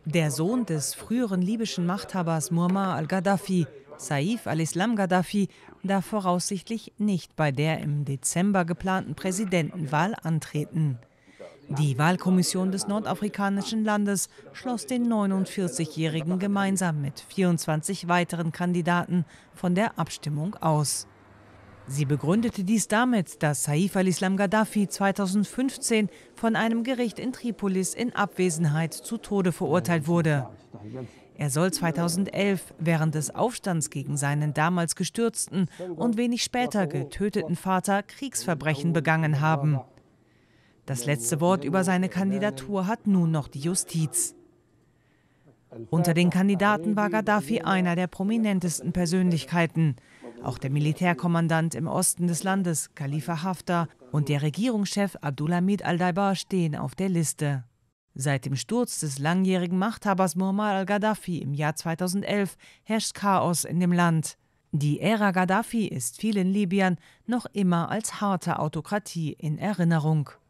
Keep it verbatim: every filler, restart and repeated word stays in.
Der Sohn des früheren libyschen Machthabers Muammar al-Gaddafi, Saif al-Islam Gaddafi, darf voraussichtlich nicht bei der im Dezember geplanten Präsidentenwahl antreten. Die Wahlkommission des nordafrikanischen Landes schloss den neunundvierzigjährigen gemeinsam mit vierundzwanzig weiteren Kandidaten von der Abstimmung aus. Sie begründete dies damit, dass Saif al-Islam Gaddafi zweitausendfünfzehn von einem Gericht in Tripolis in Abwesenheit zu Tode verurteilt wurde. Er soll zweitausendelf während des Aufstands gegen seinen damals gestürzten und wenig später getöteten Vater Kriegsverbrechen begangen haben. Das letzte Wort über seine Kandidatur hat nun noch die Justiz. Unter den Kandidaten war Gaddafi einer der prominentesten Persönlichkeiten. Auch der Militärkommandant im Osten des Landes, Khalifa Haftar, und der Regierungschef Abdulhamid al-Deiba stehen auf der Liste. Seit dem Sturz des langjährigen Machthabers Muammar al-Gaddafi im Jahr zweitausendelf herrscht Chaos in dem Land. Die Ära Gaddafi ist vielen Libyern noch immer als harte Autokratie in Erinnerung.